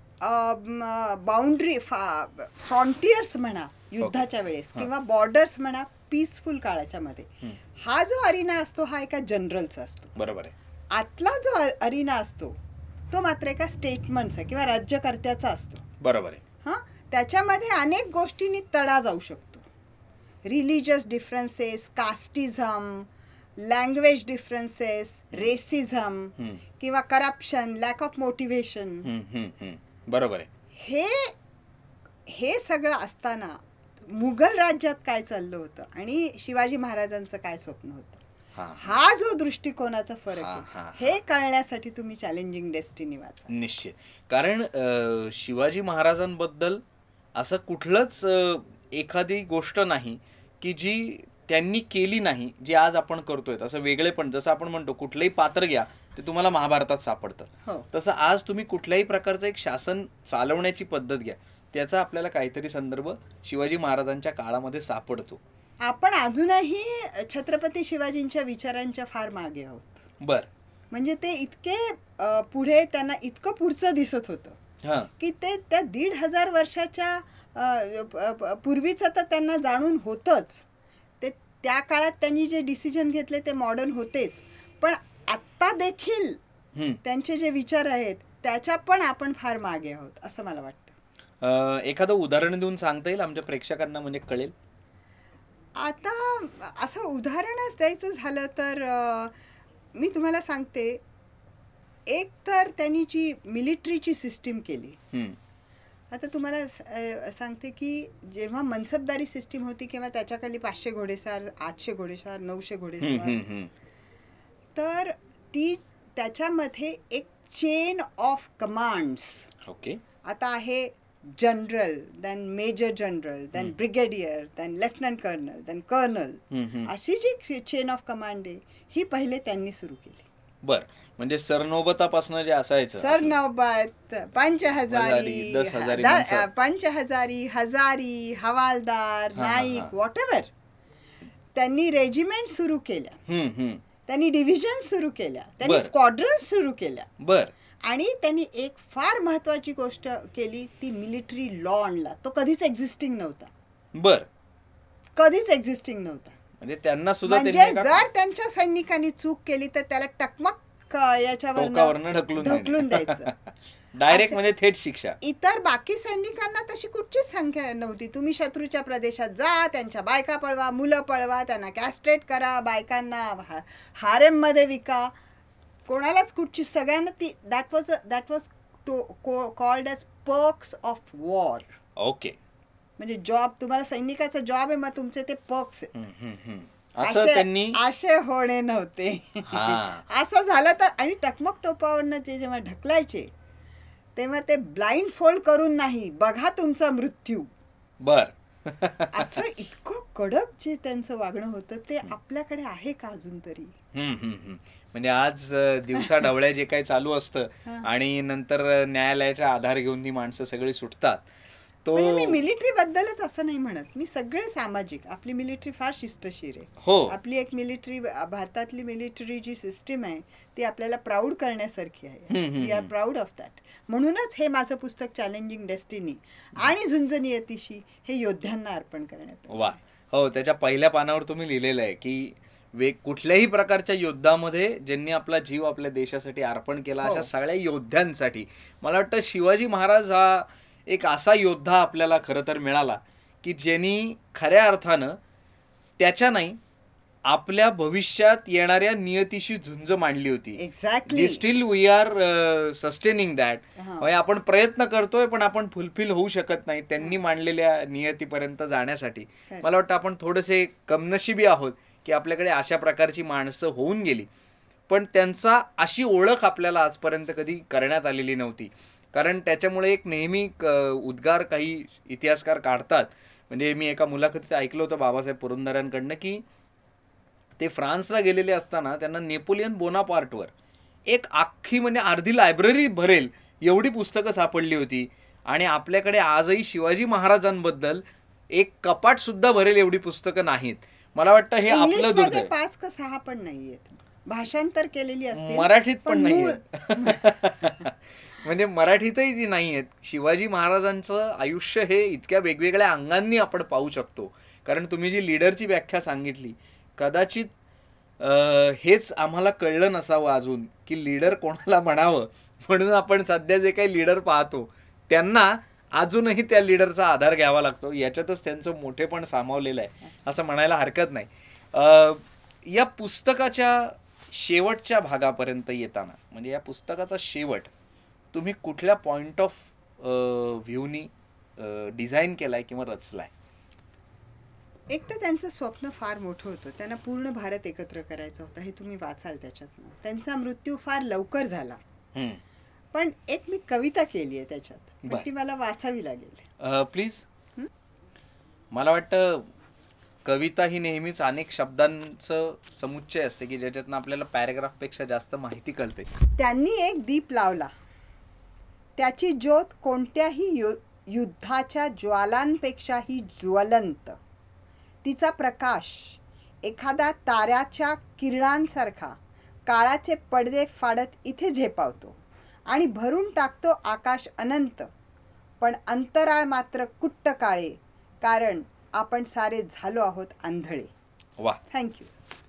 बाउंड्री फ्रॉन्टियर्स म्हणा युद्धाच्या वेळेस किंवा बॉर्डर्स म्हणा पीसफुल काळाच्या मध्ये, हा जो अरिना असतो हा एका जनरलचा असतो. बरोबर आहे. आतला जो अरिना असतो तो मात्र एका स्टेटमेंटचा किंवा राज्यकर्त्याचा असतो. बरोबर आहे. हा, त्याच्यामध्ये अनेक गोष्टींनी तडा जाऊ शकतो. Religious differences, casteism, language differences, racism किंवा करप्शन, लॅक ऑफ मोटिवेशन. बरोबर आहे. हे हे सगळं असताना मुघल राज्यात काय चाललं होतं आणि शिवाजी महाराजांचं काय स्वप्न होतं, हा जो दृष्टिकोनाचा फरक आहे हे कळण्यासाठी तुम्ही चॅलेंजिंग डेस्टिनी वाचा. निश्चित. कारण शिवाजी महाराजांबद्दल असं कुठलंच एखादी गोष्ट नाही की जी त्यांनी केली नाही जी आज आपण करतोय. असं वेगळे पण जसं आपण म्हणतो कुठलंही पात्र घ्या ते तुम्हाला महाभारतात सापडतं, तसं आज तुम्ही कुठल्याही प्रकारचं एक शासन चालवण्याची पद्धत घ्या त्याचा आपल्याला काहीतरी संदर्भ शिवाजी महाराजांच्या काळामध्ये सापडतो. आपण अजूनही छत्रपती शिवाजींच्या विचारांच्या फार मागे आहोत. बर. म्हणजे ते इतके पुढे, त्यांना इतकं पुढचं दिसत होतं की ते त्या दीड हजार वर्षाच्या पूर्वीचं तर त्यांना जाणून होतच. ते त्या काळात त्यांनी जे डिसिजन घेतले ते मॉडर्न होतेच, पण आत्ता देखील त्यांचे जे विचार आहेत त्याच्या पण आपण फार मागे आहोत असं मला वाटतं. एखादं उदाहरण देऊन सांगता येईल आमच्या प्रेक्षकांना, म्हणजे कळेल. आता असं उदाहरणच द्यायचं झालं तर मी तुम्हाला सांगते, एक तर त्यांनी जी मिलिटरीची सिस्टीम केली. आता तुम्हाला सांगते की जेव्हा मनसबदारी सिस्टीम होती किंवा त्याच्याकडली पाचशे घोडेस्वार, आठशे घोडेस्वार, नऊशे घोडेस्वार, तर ती त्याच्यामध्ये एक चेन ऑफ कमांड्स. ओके. आता आहे general, then major general, then brigadier, then lieutenant colonel, then colonel, अशी जी चेन ऑफ कमांड आहे ही पहिले त्यांनी सुरू केली. बर, म्हणजे सरनोबतापासून जे असायचं सरनौबत, पंचहजारी, दस हजारी दा- माणसं. पंचहजारी, हजारी, हवालदार, हा, हा, हा. नाईक, व्हॉट एव्हर, त्यांनी रेजिमेंट सुरू केल्या, हम्म हम्म त्यांनी डिव्हिजन सुरू केल्या, त्यांनी बर. स्क्वॉड्रन्स सुरू केल्या, बर आणि त्यांनी एक फार महत्वाची गोष्ट केली, ती मिलिटरी लॉ आणला. तो कधीच एक्झिस्टिंग नव्हता, बर, कधीच एक्झिस्टिंग नव्हता. म्हणजे त्यांना सुद्धा म्हणजे त्यांनी एका जर त्यांच्या सैनिकांनी चूक केली तर त्याला टकमक याच्यावर टोकावरनं ढकलून ढकलून द्यायचं. डायरेक्ट असं- म्हणजे थेट शिक्षा. इतर बाकी सैनिकांना तशी कुठचीच संख्या नव्हती. तुम्ही शत्रूच्या प्रदेशात जा, त्यांच्या बायका पळवा, मुलं पळवा, त्यांना कॅस्ट्रेट करा, बायकांना हा- हारेममध्ये विका, कोणालाच कुठची, सगळ्यांना ती that was that was called as perks of war. Okay. म्हणजे जॉब, तुम्हाला सैनिकाचा जॉब आहे, मग तुमचे ते पर्क्स आहेत. हम्म, हम्म, हम्म. असं त्यांनी असे होणे नव्हते. हा. असं झालं तर, आणि टकमक टोपावरनं ते जेव्हा ढकलायचे तेव्हा ते ब्लाइंड फोल्ड करून नाही, बघा तुमचा मृत्यू. बर. असं इतकं कडक जे त्यांचं वागणं होतं ते आपल्याकडे आहे का अजून तरी? हम्म, हम्म, हम्म. म्हणजे आज अ, दिवसा ढवळ्या जे काही चालू असतं आणि नंतर न्यायालयाचा आधार घेऊन ती माणसं सगळी सुटतात, तो म्हणजे मी मिलिटरी बद्दलच असं नाही म्हणत, मी सगळे सामाजिक, आपली मिलिटरी फार शिस्तशीर आहे. हो. आपली एक मिलिटरी, भारतातली मिलिटरी जी सिस्टीम आहे ती आपल्याला प्राऊड करण्यासारखी आहे. Hmm, hmm, we are proud of that. म्हणूनच हे माझं पुस्तक चॅलेंजिंग डेस्टिनी आणि झुंजनियतीशी हे योद्ध्यांना अर्पण करण्यात आलं. वा. हो, त्याच्या पहिल्या पानावर तुम्ही लिहिलेलं आहे की वे कुठल्याही प्रकारच्या युद्धामध्ये ज्यांनी आपला जीव आपल्या देशासाठी अर्पण केला, हो. अशा सगळ्या योद्ध्यांसाठी मला वाटतं शिवाजी महाराज हा एक असा योद्धा आपल्याला खरं तर मिळाला की ज्यांनी खऱ्या अर्थानं त्याच्या नाही आपल्या भविष्यात येणाऱ्या नियतीशी झुंज मांडली होती. Exactly. Still we are sustaining that. हा. म्हणजे आपण प्रयत्न करतोय पण आपण फुलफिल होऊ शकत नाही त्यांनी मांडलेल्या नियतीपर्यंत जाण्यासाठी. खरं. मला वाटतं आपण थोडेसे कमनशिबी आहोत की आपल्याकडे अशा प्रकारची माणसं होऊन गेली, पण त्यांचा अशी ओळख आपल्याला आजपर्यंत कधी करण्यात आलेली नव्हती. कारण त्याच्यामुळे एक नेहमी उद्गार काही इतिहासकार काढतात. म्हणजे मी एका मुलाखतीत ऐकलं होतं बाबासाहेब पुरंदरेंकडनं की ते फ्रान्सला गेलेले असताना त्यांना नेपोलियन बोनापार्टवर एक अख्खी म्हणजे अर्धी लायब्ररी भरेल एवढी पुस्तकं सापडली होती, आणि आपल्याकडे आजही शिवाजी महाराजांबद्दल एक कपाट सुद्धा भरेल एवढी पुस्तकं नाहीत. मला वाटतं हे आपलं दुर्दैव इंग्लिशमध्ये आहे. पाच का सहा पण नाहीयेत, भाषांतर केलेली असते, मराठीत पण नाही मूळ- म्हणजे मराठीतही ती नाही आहेत. शिवाजी महाराजांचं आयुष्य हे इतक्या वेगवेगळ्या अंगांनी आपण पाहू शकतो. कारण तुम्ही जी लीडरची व्याख्या सांगितली, कदाचित अं, हेच आम्हाला कळलं नसावं अजून की लीडर कोणाला म्हणावं, म्हणून आपण सध्या जे काही लीडर पाहतो त्यांना अजूनही त्या लीडरचा आधार घ्यावा लागतो. याच्यातच त्यांचं मोठेपण सामावलेलं आहे असं म्हणायला हरकत नाही. अं, या पुस्तकाच्या शेवटच्या भागापर्यंत येताना, म्हणजे या पुस्तकाचा शेवट तुम्ही कुठल्या पॉइंट ऑफ व्ह्यूनी डिझाईन केलाय किंवा रचलाय? एक तर त्यांचं स्वप्न फार मोठं होतं, त्यांना पूर्ण भारत एकत्र करायचा होता, हे तुम्ही वाचाल त्याच्यातनं. त्यांचा मृत्यू फार लवकर झाला, हम्म. पण एक मी कविता केली आहे त्याच्यात, पण बर. ती मला वाचावी लागेल. Uh, please. मला वाटतं कविता ही नेहमीच अनेक शब्दांचं समुच्चय असते की ज्याच्यातनं आपल्याला पॅरेग्राफपेक्षा जास्त माहिती कळते. त्यांनी एक दीप लावला, त्याची ज्योत कोणत्याही यु युद्धाच्या ज्वालांपेक्षाही ज्वलंत. तिचा प्रकाश एखाद्या ताऱ्याच्या किरणांसारखा काळाचे पडदे फाडत इथे झेपावतो आणि भरून टाकतो आकाश अनंत. पण अंतराळ मात्र कुट्ट काळे, कारण आपण सारे झालो आहोत आंधळे. वा. थँक्यू.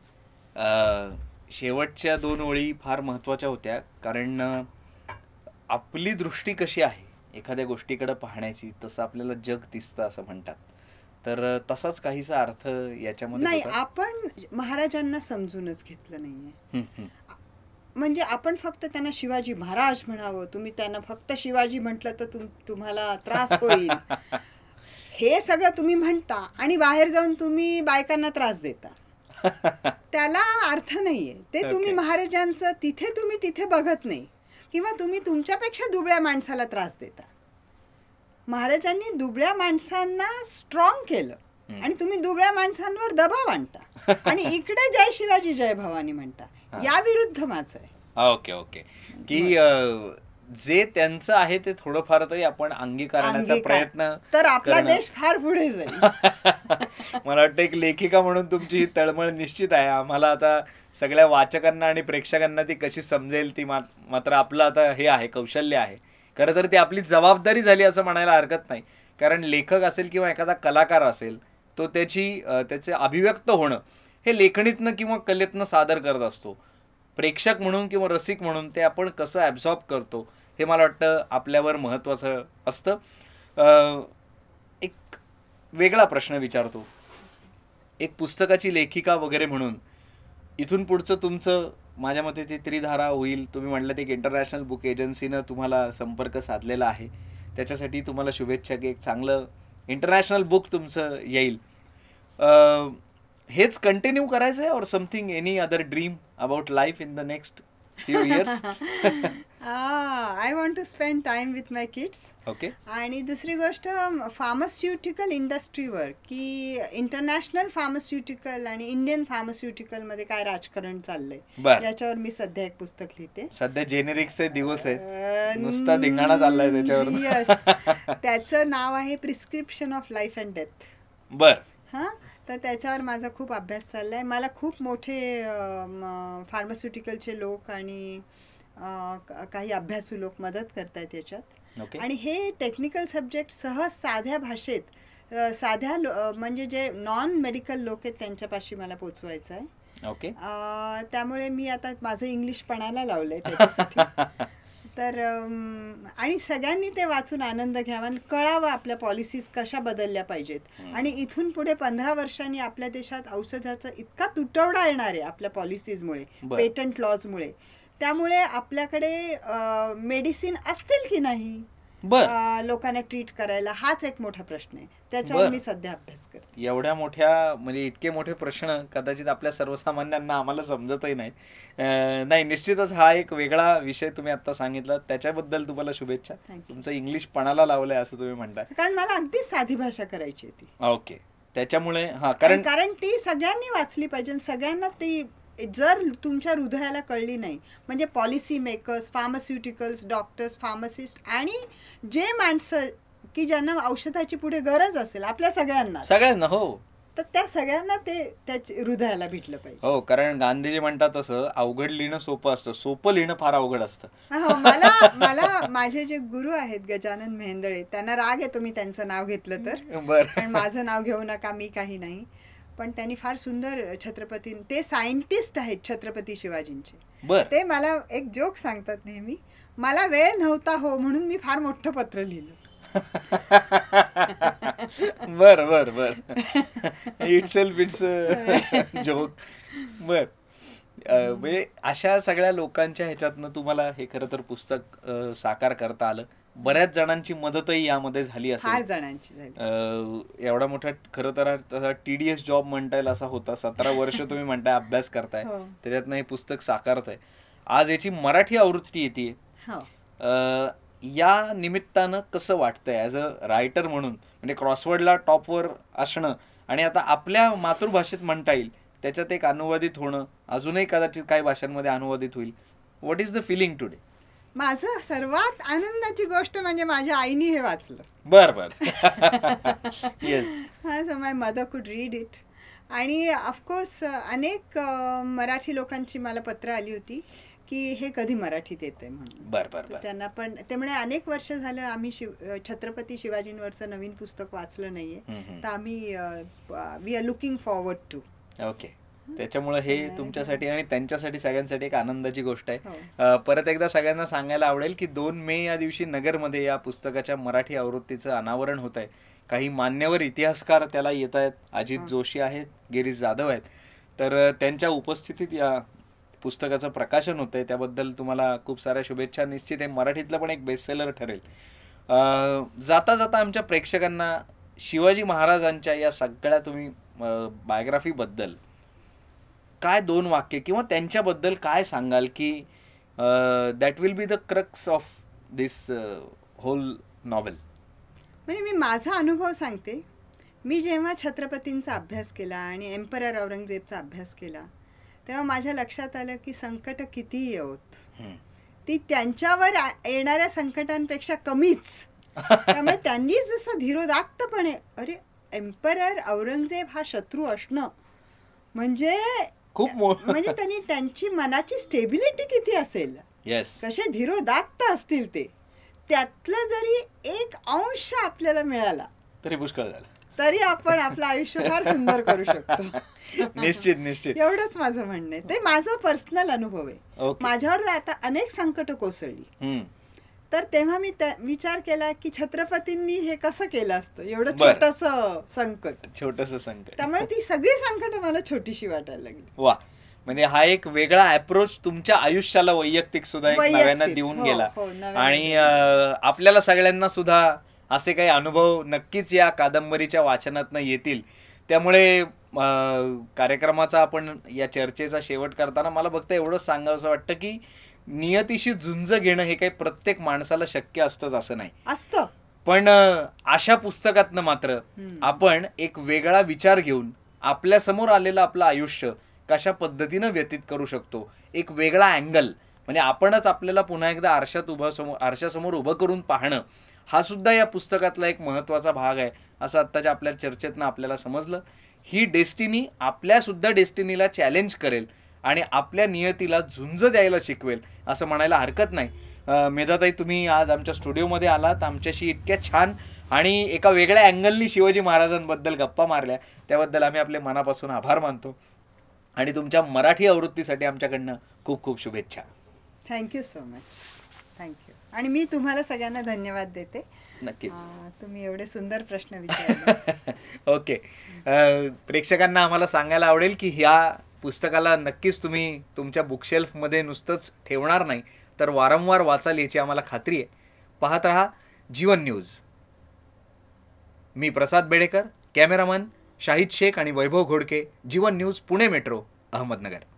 शेवटच्या दोन ओळी फार महत्त्वाच्या होत्या, कारण अ, आपली दृष्टी कशी आहे एखाद्या गोष्टीकडे पाहण्याची, तसं आपल्याला जग दिसतं असं म्हणतात. तर अ, तसाच काहीसा अर्थ याच्यामध्ये नाही, होता. आपण महाराजांना समजूनच घेतलं नाहीये. हम्म, हम्म. म्हणजे आपण फक्त त्यांना शिवाजी महाराज म्हणावं, तुम्ही त्यांना फक्त शिवाजी म्हटलं तर तुम तुम्हाला त्रास होईल, हे सगळं तुम्ही म्हणता आणि बाहेर जाऊन तुम्ही बायकांना त्रास देता. त्याला अर्थ नाहीये. ते तुम्ही Okay. महाराजांचं तिथे तुम्ही तिथे बघत नाही, किंवा तुम्ही तुमच्यापेक्षा दुबळ्या माणसाला त्रास देता. महाराजांनी दुबळ्या माणसांना स्ट्रॉंग केलं आणि तुम्ही दुबळ्या माणसांवर दबाव आणता आणि इकडे जय शिवाजी जय भवानी म्हणता. या विरुद्ध माझं आहे. ओके ओके की अं, जे त्यांचं आहे ते थोडंफार तरी आपण अंगीकारण्याचा प्रयत्न तर आपला देश फार पुढे जाईल. मला वाटतं एक लेखिका म्हणून तुमची ही तळमळ निश्चित आहे. आम्हाला आता सगळ्या वाचकांना आणि प्रेक्षकांना ती कशी समजेल ती मात्र आपलं आता हे आहे, कौशल्य आहे. खरं तर ती आपली जबाबदारी झाली असं म्हणायला हरकत नाही. कारण लेखक असेल किंवा एखादा कलाकार असेल तो त्याची त्याचे अभिव्यक्त होणं हे लेखणीतनं किंवा कलेतनं सादर करत असतो. प्रेक्षक म्हणून किंवा रसिक म्हणून ते आपण कसं ॲब्झॉर्ब करतो हे मला वाटतं आपल्यावर महत्त्वाचं असतं. एक वेगळा प्रश्न विचारतो. एक पुस्तकाची लेखिका वगैरे म्हणून इथून पुढचं तुमचं माझ्या मते ती त्रिधारा होईल. तुम्ही म्हटलं ते एक इंटरनॅशनल बुक एजन्सीनं तुम्हाला संपर्क साधलेला आहे, त्याच्यासाठी तुम्हाला शुभेच्छा की एक चांगलं इंटरनॅशनल बुक तुमचं येईल. हेच कंटिन्यू करायचं आहे और something any other dream about life in the next few years? I want to spend time with my kids. Okay. आणि दुसरी गोष्ट फार्मास्युटिकल इंडस्ट्रीवर की इंटरनॅशनल फार्मास्युटिकल आणि इंडियन फार्मास्युटिकल मध्ये काय राजकारण चाललंय याच्यावर मी सध्या एक पुस्तक लिहिते. सध्या जेनेरिक्सचे दिवस आहे, नुसता धिंगाणा चाललाय त्याच्यावर. यस. त्याचं नाव आहे prescription of life and death. बर. हां, तर त्याच्यावर माझा खूप अभ्यास चालला आहे. मला खूप मोठे फार्मास्युटिकलचे लोक आणि काही अभ्यासू लोक मदत करतायत याच्यात. आणि हे टेक्निकल सब्जेक्ट सहज साध्या भाषेत साध्या म्हणजे जे नॉन मेडिकल लोक आहेत त्यांच्यापाशी मला पोचवायचं आहे. ओके. त्यामुळे मी आता माझं इंग्लिश पणाला लावलंय त्याच्यासाठी. तर आणि सगळ्यांनी ते वाचून आनंद घ्यावा आणि कळावं आपल्या पॉलिसीज कशा बदलल्या पाहिजेत. आणि इथून पुढे पंधरा वर्षांनी आपल्या देशात औषधाचा इतका तुटवडा येणार आहे आपल्या पॉलिसीजमुळे, पेटंट लॉजमुळे. त्यामुळे आपल्याकडे मेडिसिन असतील की नाही लोकांना ट्रीट करायला, हाच एक मोठा प्रश्न आहे. त्याच्यावर मी सध्या अभ्यास करते. एवढ्या मोठ्या म्हणजे इतके मोठे प्रश्न कदाचित आपल्या सर्वसामान्यांना आम्हाला समजतही नाही. नाही, निश्चितच हा एक वेगळा विषय तुम्ही आता सांगितला, त्याच्याबद्दल तुम्हाला शुभेच्छा. तुमचं इंग्लिश पणाला लावलंय असं तुम्ही म्हणताय. कारण मला अगदी साधी भाषा करायची ती. ओके. त्याच्यामुळे हा कारण कारण ती सगळ्यांनी वाचली पाहिजे. सगळ्यांना ती जर तुमच्या हृदयाला कळली नाही म्हणजे policy makers, pharmaceuticals, doctors, pharmacist आणि जे माणसं की ज्यांना औषधाची पुढे गरज असेल आपल्या सगळ्यांना सगळ्यांना हो, तर त्या सगळ्यांना ते त्याच्या हृदयाला भेटलं पाहिजे. हो, कारण गांधीजी म्हणतात तसं अवघड लिहिणं सोपं असतं, सोपं लिहिणं फार अवघड असतं. हो, मला मला माझे जे गुरु आहेत गजानन मेहेंदळे, त्यांना राग येतो मी त्यांचं नाव घेतलं तर. बरं. माझं नाव घेऊ नका, मी काही नाही. पण त्यांनी फार सुंदर छत्रपती, ते सायंटिस्ट आहेत छत्रपती शिवाजींचे. ते मला एक जोक सांगतात नेहमी, मला वेळ नव्हता हो म्हणून मी फार मोठं पत्र लिहिलं. बर बर बर इट सेल्फ इट्स जोक. बर. म्हणजे अशा सगळ्या लोकांच्या ह्याच्यातनं तुम्हाला हे खरं तर पुस्तक साकार करता आलं. बऱ्याच जणांची मदतही यामध्ये झाली असेल. जणांची एवढा मोठा खरं तर टीडीएस जॉब म्हणता येईल असा होता. सतरा वर्ष तुम्ही म्हणताय अभ्यास करताय, त्याच्यातनं हे पुस्तक साकारतंय. आज याची मराठी आवृत्ती येते. या निमित्तानं कसं वाटतंय ॲज अ रायटर म्हणून, म्हणजे क्रॉसवर्डला टॉपवर असणं आणि आता आपल्या मातृभाषेत म्हणता येईल त्याच्यात एक अनुवादित होणं, अजूनही कदाचित काही भाषांमध्ये अनुवादित होईल. What is the feeling today? माझं सर्वात आनंदाची गोष्ट म्हणजे माझ्या आईनी हे वाचलं. बर बर. Yes. So my mother could read it. आणि ऑफकोर्स अनेक मराठी लोकांची मला पत्र आली होती की हे कधी मराठीत येतंय म्हणून. बर बर. त्यांना पण ते म्हणे अनेक वर्ष झालं आम्ही शिव छत्रपती शिवाजींवरचं नवीन पुस्तक वाचलं नाहीये, तर आम्ही we are looking forward to. Okay. त्याच्यामुळे हे तुमच्यासाठी आणि त्यांच्यासाठी सगळ्यांसाठी एक आनंदाची गोष्ट आहे. परत एकदा सगळ्यांना सांगायला आवडेल की दोन मे या दिवशी नगरमध्ये या पुस्तकाच्या मराठी आवृत्तीचं अनावरण होत आहे. काही मान्यवर इतिहासकार त्याला येत आहेत. अजित जोशी आहेत, गिरीश जाधव आहेत. तर त्यांच्या उपस्थितीत या पुस्तकाचं प्रकाशन होतंय, त्याबद्दल तुम्हाला खूप साऱ्या शुभेच्छा. निश्चित हे मराठीतलं पण एक बेस्टसेलर ठरेल. जाता जाता आमच्या प्रेक्षकांना शिवाजी महाराजांच्या या सगळ्या तुम्ही बायोग्राफीबद्दल काय दोन वाक्य किंवा त्यांच्याबद्दल काय सांगाल की that will be the crux of this whole novel? म्हणजे मी माझा अनुभव सांगते. मी जेव्हा छत्रपतींचा अभ्यास केला आणि एम्परर औरंगजेबचा अभ्यास केला तेव्हा माझ्या लक्षात आलं की संकट कितीही येवोत, हम्म. ती त्यांच्यावर आ- येणाऱ्या संकटांपेक्षा कमीच. त्यामुळे त्यांनी जसं धीरोदात्तपणे, अरे एम्परर औरंगजेब हा शत्रू असणं म्हणजे खूप मो- म्हणजे त्यांनी त्यांची मनाची स्टेबिलिटी किती असेल, येस, कसे धीरोदात्त असतील ते, त्यातलं जरी एक अंश आपल्याला मिळाला तरी पुष्कळ झालं. तरी आपण आपलं आयुष्य फार सुंदर करू शकतो. निश्चित निश्चित. एवढंच माझं म्हणणं आहे. ते माझा पर्सनल अनुभव आहे. ओके. माझ्यावर आता अनेक संकट कोसळली, हम्म. तर तेव्हा मी त्या- विचार केला की छत्रपतींनी हे कसं केलं असतं, एवढं बरं. छोटंसं संकट. छोटंसं संकट. त्यामुळे ती सगळी संकट मला छोटीशी वाटायला लागली. वा, म्हणजे हा एक वेगळा अप्रोच तुमच्या आयुष्याला वैयक्तिक सुद्धा एक वैयक्तिक, नव्यानं देऊन हो, गेला. हो, नव्यानं आणि देऊन अं, आपल्याला सगळ्यांना सुद्धा असे काही अनुभव नक्कीच या कादंबरीच्या वाचनातनं येतील. त्यामुळे अं, कार्यक्रमाचा आपण या चर्चेचा शेवट करताना मला फक्त एवढंच सांगावंसं वाटतं की नियतीशी झुंज घेणं हे काही प्रत्येक माणसाला शक्य असतंच असं नाही. असतं. पण अं, अशा पुस्तकातनं मात्र हम्म. आपण एक वेगळा विचार घेऊन आपल्या समोर आलेलं आपलं आयुष्य कशा पद्धतीनं व्यतीत करू शकतो, एक वेगळा अँगल, म्हणजे आपणच आपल्याला पुन्हा एकदा आरशात उभं समोर आरशासमोर उभं करून पाहणं, हा सुद्धा या पुस्तकातला एक महत्त्वाचा भाग आहे असं आत्ताच्या आपल्या चर्चेतनं आपल्याला समजलं. ही डेस्टिनी आपल्या सुद्धा डेस्टिनीला चॅलेंज करेल आणि आपल्या नियतीला झुंज द्यायला शिकवेल असं म्हणायला हरकत नाही. अं, मेधाताई, तुम्ही आज आमच्या स्टुडिओमध्ये आलात, आमच्याशी इतक्या छान आणि एका वेगळ्या अँगलनी शिवाजी महाराजांबद्दल गप्पा मारल्या, त्याबद्दल आम्ही आपले मनापासून आभार मानतो आणि तुमच्या मराठी आवृत्तीसाठी आमच्याकडनं खूप खूप शुभेच्छा. Thank you so much. थँक्यू. आणि मी तुम्हाला सगळ्यांना धन्यवाद देते. नक्कीच. अं, तुम्ही एवढे सुंदर प्रश्न विचारले. ओके. अं, प्रेक्षकांना आम्हाला सांगायला आवडेल की ह्या पुस्तकाला नक्कीच तुम्ही तुमच्या बुकशेल्फमध्ये नुसतंच ठेवणार नाही, तर वारंवार वाचाल याची आम्हाला खात्री आहे. पाहत रहा जीवन न्यूज. मी प्रसाद बेडेकर, कॅमेरामन शाहिद शेख आणि वैभव घोडके, जीवन न्यूज, पुणे मेट्रो, अहमदनगर.